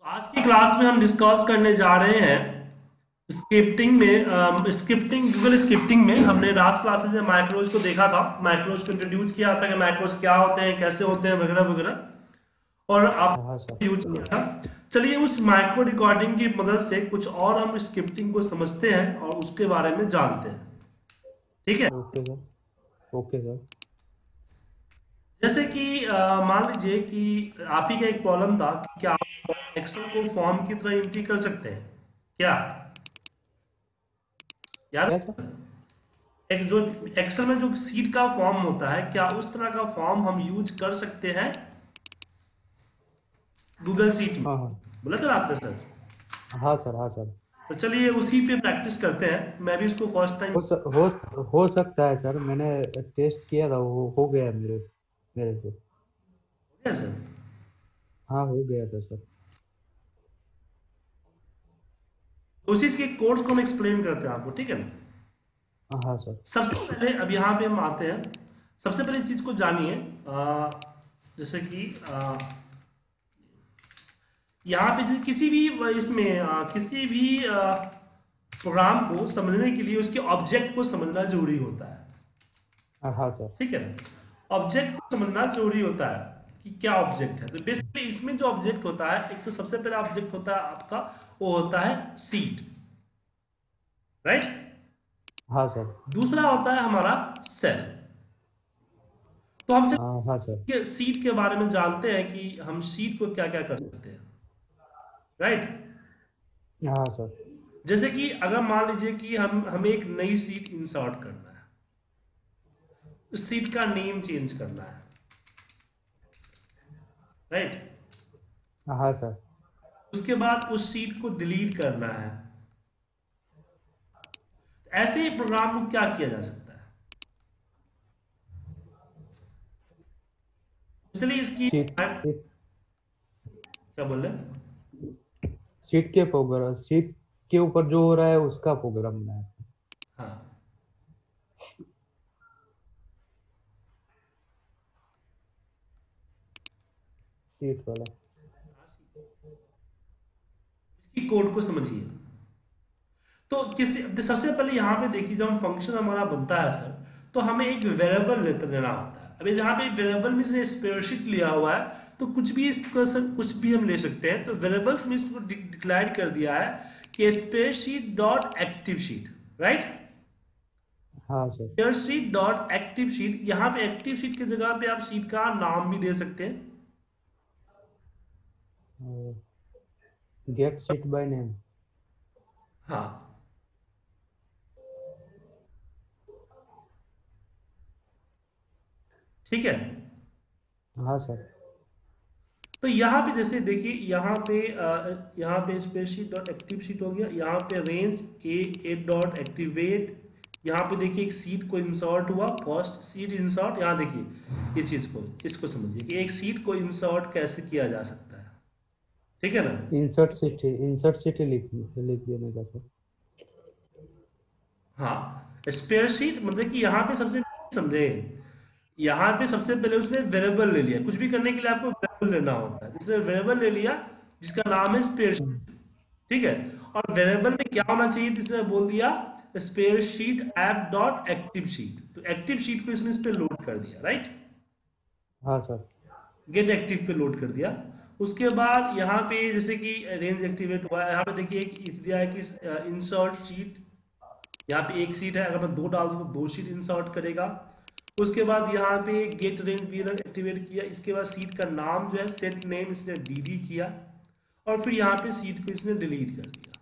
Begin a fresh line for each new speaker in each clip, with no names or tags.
आज की क्लास में हम डिस्कस करने जा रहे हैं स्क्रिप्टिंग गूगल स्क्रिप्टिंग में। हमने लास्ट क्लासेस में माइक्रोज को देखा था, माइक्रोज को इंट्रोड्यूस किया था कि माइक्रोज क्या होते हैं, कैसे होते हैं, वगैरह वगैरह, और
हाँ सर।
आप यूज किया था। चलिए उस माइक्रो रिकॉर्डिंग की मदद से कुछ और हम स्क्रिप्टिंग को समझते हैं और उसके बारे में जानते हैं। ठीक है।
Okay sir. Okay sir.
जैसे कि मान लीजिए कि आप ही का एक प्रॉब्लम था कि क्या आप एक्सेल को फॉर्म की तरह एंट्री कर सकते हैं क्या, याद
क्या
है?
सर?
एक जो एक्सेल में जो सीट का फॉर्म होता है, क्या उस तरह का फॉर्म हम यूज कर सकते हैं गूगल सीट में?
हाँ हाँ।
बोला था आपने सर।
हाँ सर। हाँ सर।
तो चलिए उसी पे प्रैक्टिस करते हैं। मैं भी इसको फर्स्ट टाइम
हो स, हो सकता है सर, मैंने टेस्ट किया था, वो हो गया मेरे मेरे से।
हो गया सर।
हाँ, हो गया था सर।
तो उसी के कोड्स को हम एक्सप्लेन करते हैं आपको, ठीक है ना।
हाँ सर।
सबसे पहले अब यहाँ पे हम आते हैं। सबसे पहले चीज को जानिए, जैसे कि यहाँ पे किसी भी इसमें किसी भी प्रोग्राम को समझने के लिए उसके ऑब्जेक्ट को समझना जरूरी होता है।
हाँ सर।
ठीक है ना। ऑब्जेक्ट को समझना जरूरी होता है कि क्या ऑब्जेक्ट है। तो बेसिकली इसमें जो ऑब्जेक्ट होता है, एक तो सबसे पहला ऑब्जेक्ट होता है आपका, वो होता है सीट, राइट।
हाँ सर।
दूसरा होता है हमारा सेल। तो हम
हाँ हाँ सर।
जब सीट के बारे में जानते हैं कि हम सीट को क्या क्या कर सकते हैं, राइट।
हाँ सर।
जैसे कि अगर मान लीजिए कि हमें एक नई सीट इंसर्ट करना है, उस सीट का नेम चेंज करना है, राइट।
हाँ सर।
उसके बाद उस सीट को डिलीट करना है। ऐसे ही प्रोग्राम को क्या किया जा सकता है? चलिए इसकी
सीट
क्या
सीट
बोल रहे हैं?
सीट के प्रोग्राम, सीट के ऊपर जो हो रहा है उसका प्रोग्राम बनाया।
हाँ,
सीट वाला।
इसकी कोड को समझिए। तो किसी सबसे पहले यहाँ पे देखिए, जब हम फंक्शन हमारा बनता है सर, तो हमें एक वेरिएबल लेना होता है। अभी जहाँ पे वेरिएबल में इसने स्प्रेडशीट लिया हुआ है, तो कुछ भी इसको कुछ भी हम ले सकते हैं। तो वेरिएबल्स में इसको डिक्लायर कर दिया है कि spreadsheet dot active sheet, right.
हाँ sir.
Spreadsheet dot active sheet, यहाँ पे एक्टिव शीट की जगह पे आप शीट का नाम भी दे सकते हैं।
Get sheet by name.
हाँ, ठीक है।
हाँ सर।
तो यहाँ पे जैसे देखिए, यहाँ पे स्प्रेडशीट डॉट एक्टिव शीट हो गया। यहाँ पे रेंज ए डॉट एक्टिवेट, यहाँ पे देखिए एक सीट को इंसर्ट हुआ, फर्स्ट सीट इंसर्ट। यहाँ देखिए ये चीज को, इसको समझिए कि एक सीट को इंसर्ट कैसे किया जा सकता है, ठीक है ना।
इंसर्ट सीट लिख देने का सर।
हाँ, स्प्रेडशीट मतलब कि यहाँ पे सबसे समझे, यहाँ पे सबसे पहले उसने वेरिएबल ले लिया। कुछ भी करने के लिए आपको वेरिएबल लेना होता है, जिसने वेरिएबल ले लिया जिसका नाम है स्प्रेडशीट, ठीक है। और वेरिएबल में क्या होना चाहिए, तो इसने बोल दिया spreadsheet app dot active sheet. तो एक्टिव शीट को इसने इस पे लोड कर दिया, राइट।
हाँ सर।
गेट एक्टिव पे लोड कर दिया। उसके बाद यहाँ पे जैसे कि रेंज एक्टिवेट हुआ है, यहाँ पे देखिए एक दिया है कि इंसर्ट शीट। यहाँ पे एक सीट है, अगर मैं दो डाल दूँ तो दो सीट इंसर्ट करेगा। उसके बाद यहाँ पे गेट रेंज वीलर एक्टिवेट किया। इसके बाद सीट का नाम जो है सेट नेम इसने डीडी किया, और फिर यहाँ पे सीट को इसने डिलीट कर दिया।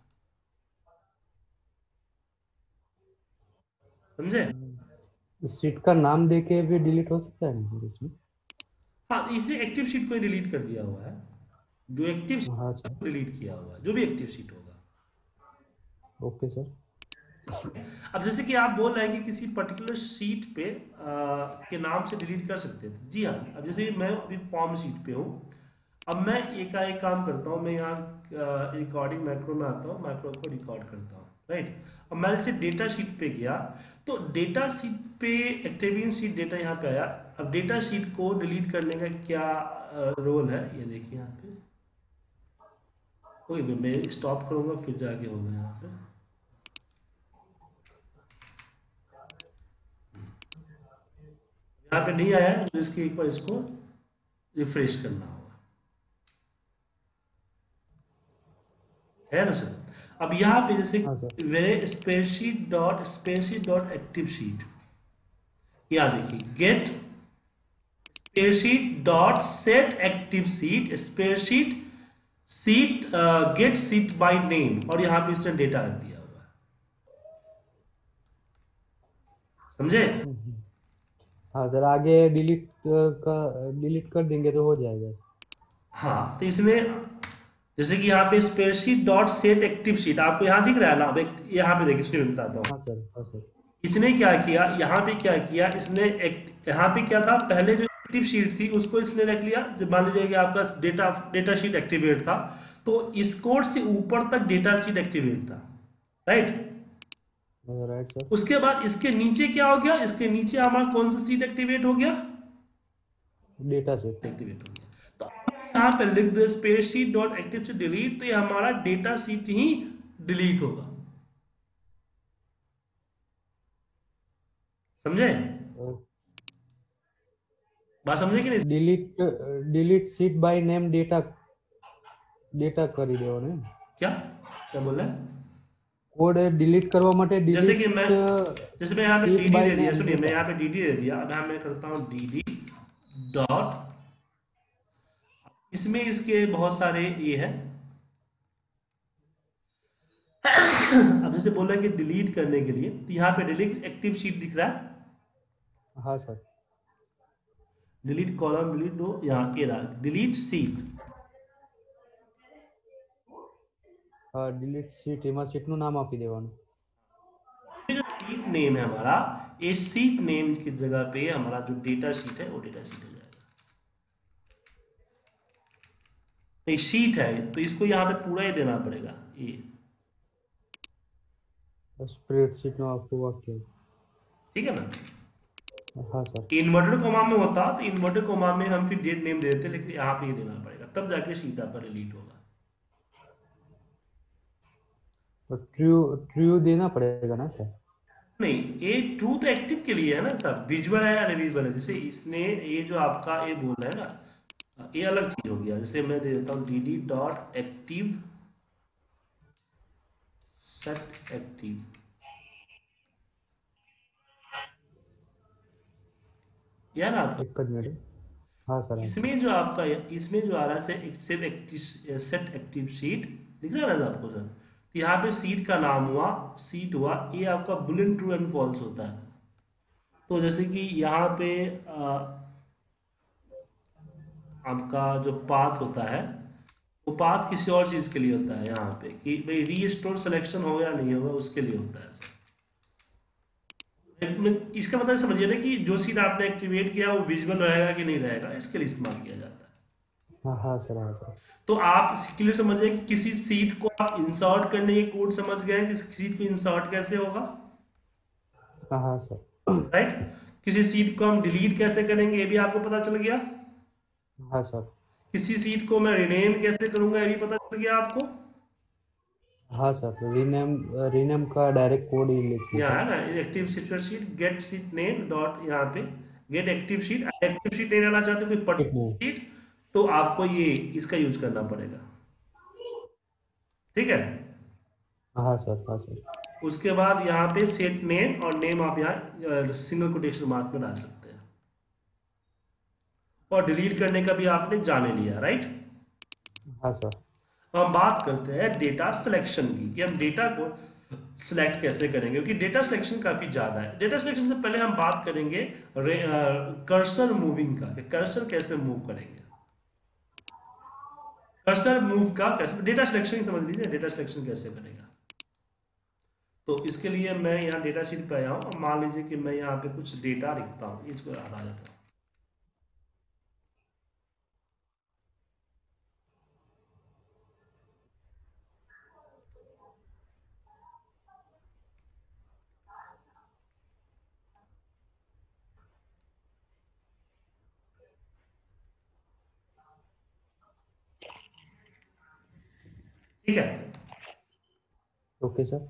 समझे?
सीट का नाम दे के भी डिलीट हो सकता है ना सर इसमें?
हाँ, इसने एक्टिव शीट को डिलीट कर दिया हुआ है। जो एक्टिव
हाँ सर।
डिलीट किया हुआ है, जो भी एक्टिव शीट होगा।
Okay sir.
अब जैसे कि आप बोल रहे हैं कि किसी पर्टिकुलर शीट पे के नाम से डिलीट कर सकते थे, जी हाँ। अब जैसे मैं अभी फॉर्म शीट पे हूँ, अब मैं एक काम करता हूँ। मैं यहाँ रिकॉर्डिंग मैक्रो में आता हूँ, मैक्रो को रिकॉर्ड करता हूँ, राइट। अब मैं जैसे डेटा शीट पे गया, तो डेटा शीट पे एक्टिव शीट डेटा यहाँ पे आया। अब डेटा शीट को डिलीट करने का क्या रोल है, ये देखिए यहाँ पे। कोई भी, मैं स्टॉप करूंगा फिर जाके होगा यहाँ पे। यहाँ पे नहीं आया है, तो इसके एक बार इसको रिफ्रेश करना होगा, है ना सर। अब यहाँ पे जैसे
हाँ सर।
मेरे स्प्रेडशीट डॉट एक्टिव शीट, यहाँ देखिए get spreadsheet dot set active sheet spreadsheet sheet get sheet by name, और यहाँ पे इसने डेटा रख दिया हुआ है, समझे।
हम्म। हाँ सर, आगे डिलीट कर देंगे तो हो जाएगा।
हाँ तो इसने जैसे कि यहाँ पे spreadsheet dot set active sheet आपको यहाँ दिख रहा है ना, अब यहाँ पे देखिए, इसलिए मैं बताता हूँ।
हाँ सर। हाँ सर।
इसने क्या किया, यहाँ पे क्या किया इसने, यहाँ पे क्या था, पहले जो एक्टिव शीट थी उसको इसने रख लिया, जो मान लीजिए कि आपका डेटा शीट एक्टिवेट था, तो इस कोड से ऊपर तक डेटा शीट एक्टिवेट था, राइट।
Right sir.
उसके बाद इसके नीचे क्या हो गया, इसके नीचे हमारा कौन सा सीट एक्टिवेट हो गया,
डेटा सेट।
एक्टिवेट हो गया। तो आप यहाँ पे लिख दो स्प्रेडशीट डॉट एक्टिव से डिलीट, तो ये हमारा डेटा सीट ही डिलीट होगा, समझे, बात समझे कि नहीं।
Delete delete sheet by name data data કરી દેવો ને।
क्या क्या बोल रहे हैं।
कोड डिलीट करवा માટે
जैसे कि मैं
डिलीट
जैसे मैं यहाँ पे
सीट
डी डी
बाय
दे दिया,
नेम
सुनिए मैं
डेटा।
यहाँ पे डी डी दे दिया, अब यहाँ मैं करता हूँ डी डी डॉट, इसमें इसके बहुत सारे ये है। अब जैसे बोल रहे हैं कि डिलीट करने के लिए, तो यहाँ पे डिलीट एक्टिव शीट दिख रहा है,
हाँ sir.
Delete column delete row, यहाँ ये रहा डिलीट सीट।
डिलीट सीट એમાં સીટનું નામ આપી દેવાનું।
ये जो सीट नेम है हमारा, ये सीट नेम की जगह पे हमारा जो डेटा शीट है वो डेटा शीट हो जाएगा। ये शीट है तो इसको यहाँ पे पूरा ही देना पड़ेगा ये,
સ્પ્રેડશીટનું આખું વાક્ય।
ठीक है ना।
हाँ सर।
इन्वर्टेड कोमा में होता तो इन्वर्टेड कोमा में हम फिर डेट नेम दे देते, लेकिन यहाँ पे ये देना पड़ेगा, तब जाके शीट आपका डिलीट होगा।
तो ट्रू ट्रू देना पड़ेगा ना सर।
नहीं, ये ट्रू तो एक्टिव के लिए है ना सर, विजुअल है या अनविजुअल है, जैसे इसने ये जो आपका ये बोल है ना, ये अलग चीज हो गया। जैसे मैं दे देता हूँ D D dot active set active, यह ना आपका,
एक मिनट। हाँ सर। हाँ
इसमें जो आपका, इसमें जो आ रहा है set active set active sheet दिख रहा है ना आपको सर, तो यहाँ पे सीट का नाम हुआ, सीट हुआ, ये आपका बुलियन ट्रू एंड फॉल्स होता है। तो जैसे कि यहाँ पे आपका जो पाथ होता है, वो पाथ किसी और चीज़ के लिए होता है, यहाँ पे कि भाई रीस्टोर सिलेक्शन होगा या नहीं होगा, उसके लिए होता है सर। इसका मतलब समझिए ना कि जो सीट आपने एक्टिवेट किया वो विजुअल रहेगा कि नहीं रहेगा, इसके लिए इस्तेमाल किया जाता है।
हाँ। हाँ सर। हाँ सर।
तो आप क्लियर समझिए कि किसी सीट को आप इंसर्ट करने के कोड समझ गए कि सीट को इंसर्ट कैसे होगा,
हाँ। हाँ सर।
राइट। किसी सीट को हम डिलीट कैसे करेंगे ये भी आपको पता चल गया।
हाँ सर।
किसी सीट को मैं रिनेम कैसे करूंगा ये भी पता चल गया आपको।
हाँ सर। रीनेम रीनेम का डायरेक्ट कोड ही लिख
यहाँ
दीजिए।
है ना active sheet get sheet name dot, यहाँ पे गेट एक्टिव शीट नहीं रहना चाहते कोई
कितने।
पर्टिकुलर सीट, तो आपको ये इसका यूज करना पड़ेगा, ठीक है।
हाँ सर। हाँ सर।
उसके बाद यहाँ पे सेट नेम, और नेम आप यहाँ सिंगल कोटेशन मार्क में डाल सकते हैं, और डिलीट करने का भी आपने जाने लिया, राइट।
हाँ सर।
अब हम बात करते हैं डेटा सिलेक्शन की, कि हम डेटा को सिलेक्ट कैसे करेंगे, क्योंकि डेटा सिलेक्शन काफी ज्यादा है। डेटा सिलेक्शन से पहले हम बात करेंगे कर्सर मूविंग का, कि कर्सर कैसे मूव करेंगे। कर्सर मूव का कैसे, डेटा सिलेक्शन समझ लीजिए, डेटा सिलेक्शन कैसे करेगा। तो इसके लिए मैं यहाँ डेटा शीट पे आया हूँ, और मान लीजिए कि मैं यहाँ पे कुछ डेटा लिखता हूँ, इसको हटा देता हूँ। ठीक है।
Okay sir.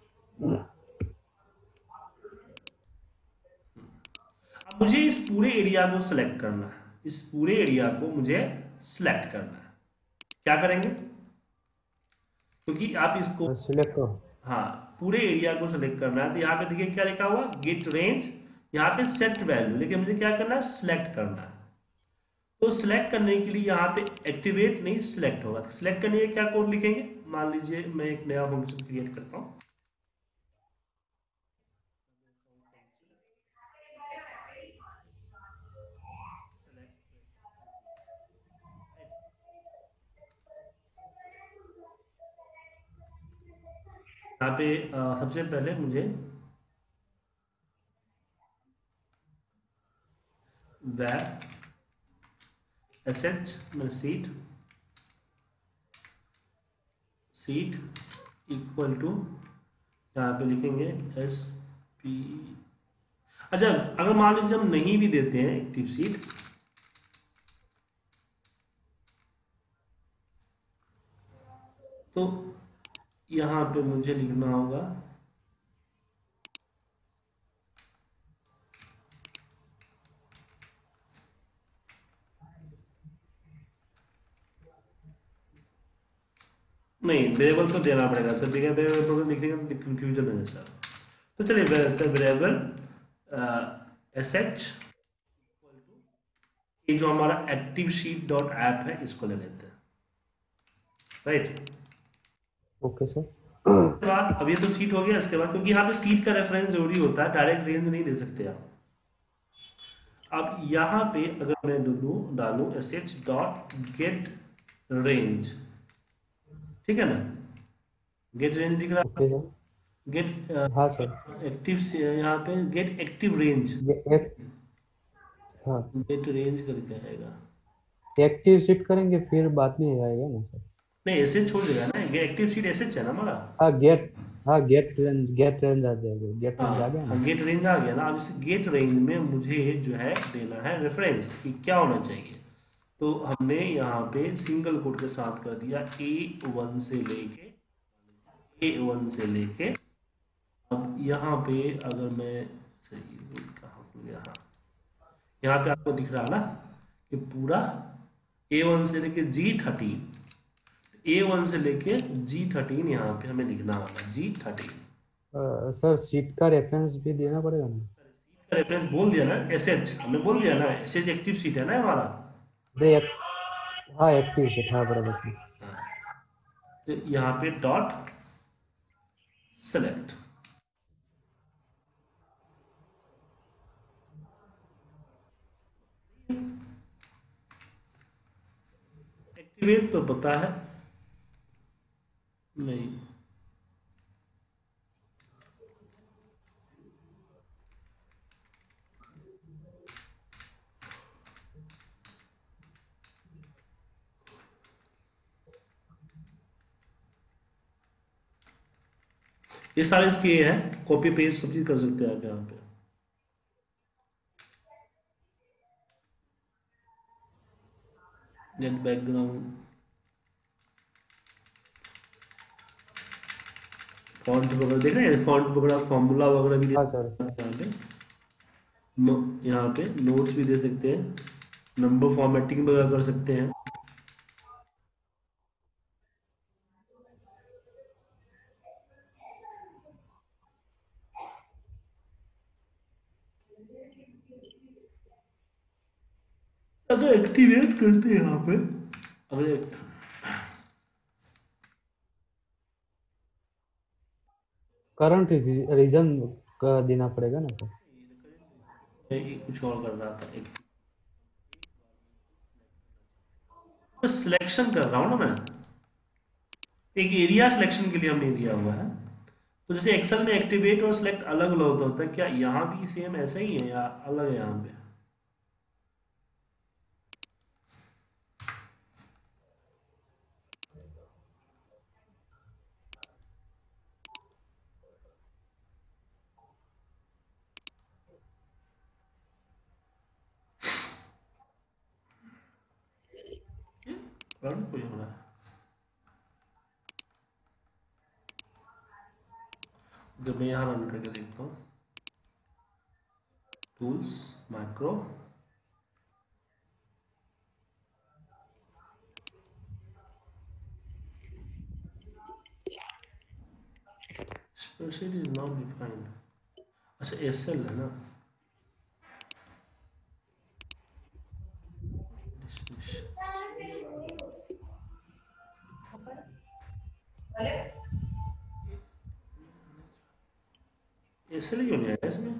अब मुझे इस पूरे एरिया को सिलेक्ट करना है, इस पूरे एरिया को मुझे सिलेक्ट करना है। क्या करेंगे? क्योंकि आप इसको,
सिलेक्ट हो।
हाँ, पूरे एरिया को सिलेक्ट करना है, तो यहाँ पे देखिए क्या लिखा हुआ, गेट रेंज। यहाँ पे सेट वैल्यू, लेकिन मुझे क्या करना है, सिलेक्ट करना है। तो सिलेक्ट करने के लिए यहाँ पे एक्टिवेट नहीं, सिलेक्ट होगा। तो सिलेक्ट करने के लिए क्या कोड लिखेंगे? मान लीजिए मैं एक नया फंक्शन क्रिएट करता हूँ। यहाँ पे सबसे पहले मुझे वैर एस एच में सीट, सीट इक्वल टू, यहाँ पे लिखेंगे एस पी। अच्छा, अगर मान लीजिए हम नहीं भी देते हैं एक्टिव सीट, तो यहाँ पे मुझे लिखना होगा नहीं, वेरिएबल तो देना पड़ेगा सर, बिना वेरिएबल को लिखने का कंफ्यूजन है सर। तो चलिए वेरिएबल एस एच, ये जो हमारा एक्टिव शीट डॉट ऐप है इसको ले लेते हैं, राइट।
Okay sir.
उसके बाद अब ये तो सीट हो गया, इसके बाद क्योंकि यहाँ पे सीट का रेफरेंस जरूरी होता है, डायरेक्ट रेंज नहीं दे सकते आप। अब यहाँ पे अगर मैं डालू S H dot get range, ठीक है ना, गेट रेंज दिख रहा है,
ओके सर।
गेट
हाँ सर।
एक्टिव, यहाँ पे गेट एक्टिव रेंज,
ये एक, हाँ,
गेट रेंज करके आएगा।
एक्टिव सीट करेंगे फिर बाद में आएगा ना सर।
नहीं, ऐसे छोड़ देगा ना, एक्टिव सीट ऐसे है ना हमारा।
हाँ गेट, हाँ गेट रेंज आ जाएगा, गेट रेंज आ
हाँ
गया
हाँ,
ना।
गेट रेंज आ गया ना। अब इस गेट रेंज में मुझे जो है देना है रेफरेंस कि क्या होना चाहिए। तो हमने यहाँ पे सिंगल कोट के साथ कर दिया ए वन से लेके, अब यहाँ पे अगर मैं, सही कहाँ भूल गया, हाँ, यहाँ पे आपको दिख रहा है ना कि पूरा A1 से लेके G13, A1 से लेके G13 यहाँ पे हमें लिखना होगा, G13।
सर सीट का रेफरेंस भी देना पड़ेगा ना।
रेफरेंस बोल दिया ना, एस एच हमने बोल दिया ना, एस एच एक्टिव सीट है ना हमारा।
दे हाँ एक्टिव सीट, हाँ बराबर सर।
तो यहाँ पे डॉट सेलेक्ट, एक्टिवेट तो पता है नहीं, ये सारे इसके हैं, कॉपी पेस्ट सब चीज कर सकते हैं आप यहाँ पे। गेट बैकग्राउंड, फॉन्ट वगैरह देख रहे हैं, फॉन्ट वगैरह फॉर्मूला वगैरह भी दे
हाँ सर।
सकते हैं यहाँ पे। यहाँ पे नोट्स भी दे सकते हैं, नंबर फॉर्मेटिंग वगैरह कर सकते हैं। अगर एक्टिवेट करते हैं यहाँ पे, अगर
करंट रीजन का देना पड़ेगा ना सर।
कुछ और कर रहा था, एक सिलेक्शन कर रहा हूँ ना मैं, एक एरिया सिलेक्शन के लिए हमने दिया हुआ है। तो जैसे एक्सेल में एक्टिवेट और सिलेक्ट अलग अलग होता है, क्या यहाँ भी सेम ऐसा ही है या अलग है यहाँ पे? रन कोई हो रहा है, जब मैं यहाँ रन करके देखता हूँ, tools, macro, spreadsheet is not defined. अच्छा एसएल है ना, एसएल क्यों नहीं आया इसमें?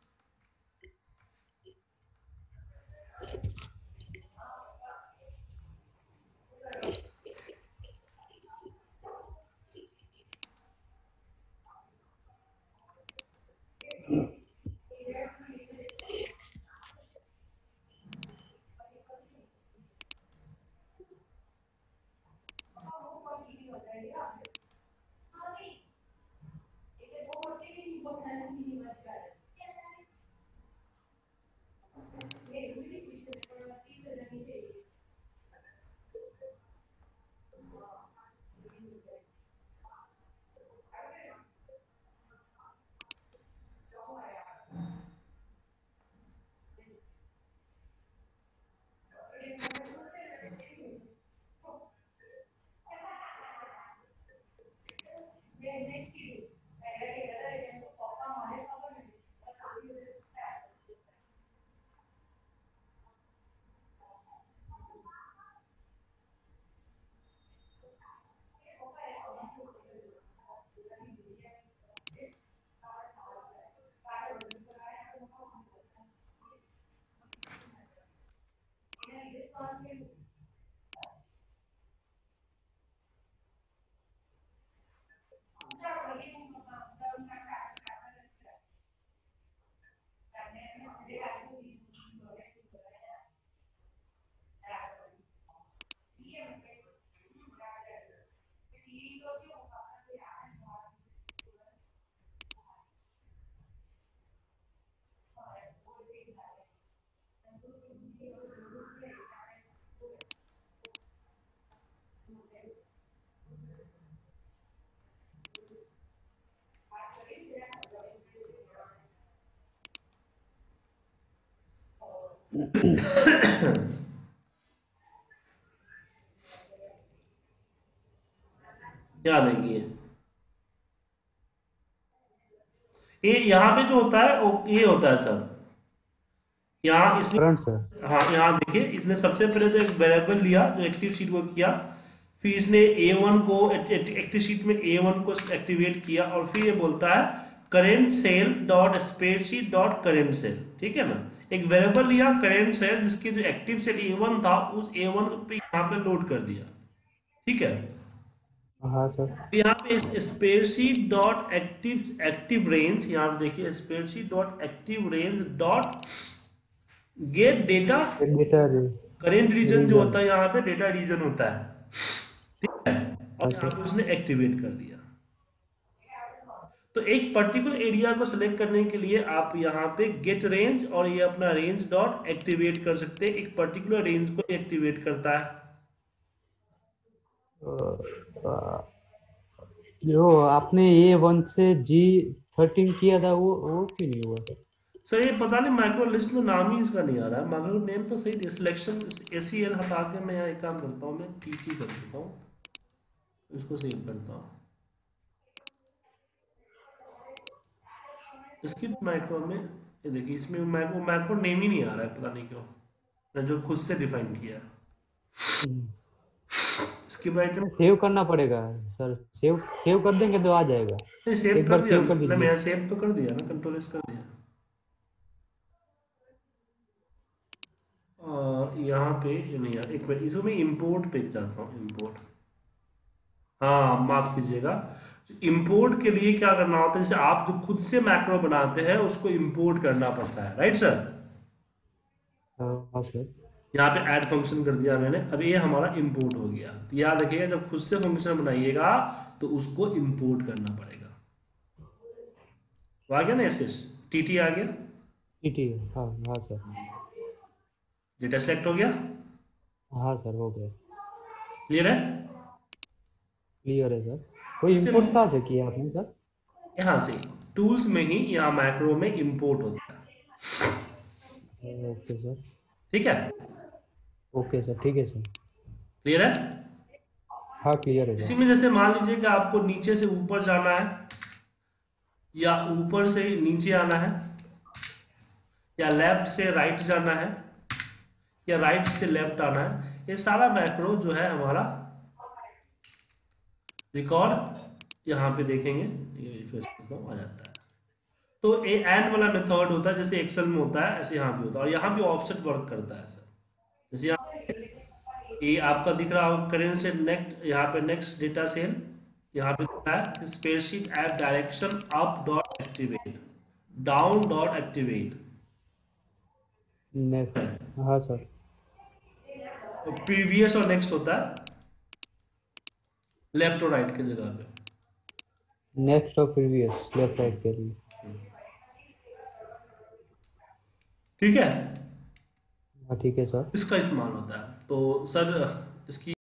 क्या देखिए, ये यहाँ पे जो होता है वो ये होता है सर, यहाँ इसने,
करंट सर।
हाँ यहाँ देखिए इसने सबसे पहले तो एक वेरिएबल लिया जो एक्टिव शीट को किया, फिर इसने ए वन को एक्टिव शीट में ए वन को एक्टिवेट किया, और फिर ये बोलता है current cell dot spreadsheet dot current cell, ठीक है ना। एक वेरिएबल लिया करेंट सेल, जिसके जो एक्टिव सेल ए वन था उस ए वन पे यहाँ पे लोड कर दिया, ठीक है।
हाँ सर।
तो यहाँ पे spreadsheet dot active active range, यहाँ पे देखिए spreadsheet dot active range dot get data
data
current region जो
रीजन।
होता है, यहाँ पे डेटा रीजन होता है, ठीक है।
हाँ
और यहाँ
सर।
पे उसने एक्टिवेट कर दिया। तो एक पर्टिकुलर एरिया को सिलेक्ट करने के लिए आप यहाँ पे गेट रेंज और ये अपना रेंज डॉट एक्टिवेट कर सकते हैं, एक पर्टिकुलर रेंज को एक्टिवेट करता है।
जो आपने A1 से G13 किया था वो क्यों नहीं हुआ सर?
सर ये पता नहीं माइक्रो लिस्ट में नाम ही इसका नहीं आ रहा है, माइक्रो नेम तो सही थी, सिलेक्शन ACL हटा के मैं यहाँ एक काम करता हूँ, मैं TT कर देता हूँ, इसको सेव करता हूँ। इसकी माइक्रो में ये देखिए, इसमें माइक्रो माइक्रो नेम ही नहीं आ रहा है, पता नहीं क्यों, मैं जो खुद से डिफाइन किया है।
हम्म।
इसके बाद
सेव करना पड़ेगा सर। सेव सेव कर देंगे तो आ जाएगा।
नहीं, सेव
एक
कर
बार
दिया
सेव कर
मैंने,
दीजिए।
मैं सेव तो कर दिया ना, कंट्रोल एस कर दिया। यहाँ पे ये नहीं यार, एक मिनट, इसको मैं इंपोर्ट पे जाता हूँ, इंपोर्ट, हाँ माफ कीजिएगा। इंपोर्ट के लिए क्या करना होता है, जैसे आप जो खुद से मैक्रो बनाते हैं उसको इंपोर्ट करना पड़ता है, राइट सर।
हाँ सर।
यहाँ पे ऐड फंक्शन कर दिया मैंने, अब ये हमारा इंपोर्ट हो गया। तो याद रखिएगा जब खुद से फंक्शन बनाइएगा तो उसको इंपोर्ट करना पड़ेगा। तो आ गया ना, एस एस टी आ गया,
टीटी। हाँ हाँ सर।
डेटा सेलेक्ट हो गया,
हाँ सर हो गया।
क्लियर है।
क्लियर है सर। कोई
इसे
इंपोर्ट कहाँ से किया आपने सर?
यहाँ से टूल्स में ही यहाँ मैक्रो में इंपोर्ट होता है।
Okay sir.
ठीक है,
ओके सर, ठीक है सर।
क्लियर है।
हाँ क्लियर है
इसी
सर।
में जैसे मान लीजिए कि आपको नीचे से ऊपर जाना है या ऊपर से नीचे आना है या लेफ्ट से राइट जाना है या राइट से लेफ्ट आना है, ये सारा मैक्रो जो है हमारा रिकॉर्ड यहाँ पे देखेंगे, ये फिर से आ जाता है। तो ए एंड वाला मेथड होता है जैसे एक्सेल में होता है, ऐसे यहाँ भी होता है, और यहाँ भी ऑफसेट वर्क करता है सर। जैसे यहाँ ये आपका दिख रहा होगा करेंट से नेक्स्ट, यहाँ पे नेक्स्ट डेटा सेल, यहाँ पे दिख रहा है spreadsheet app direction up dot activate, down dot activate.
Next, हाँ सर।
तो प्रीवियस और नेक्स्ट होता है लेफ्ट और राइट की जगह पे।
नेक्स्ट और प्रीवियस लेफ्ट राइट के लिए।
ठीक है,
हाँ ठीक है सर।
इसका इस्तेमाल होता है। तो सर इसकी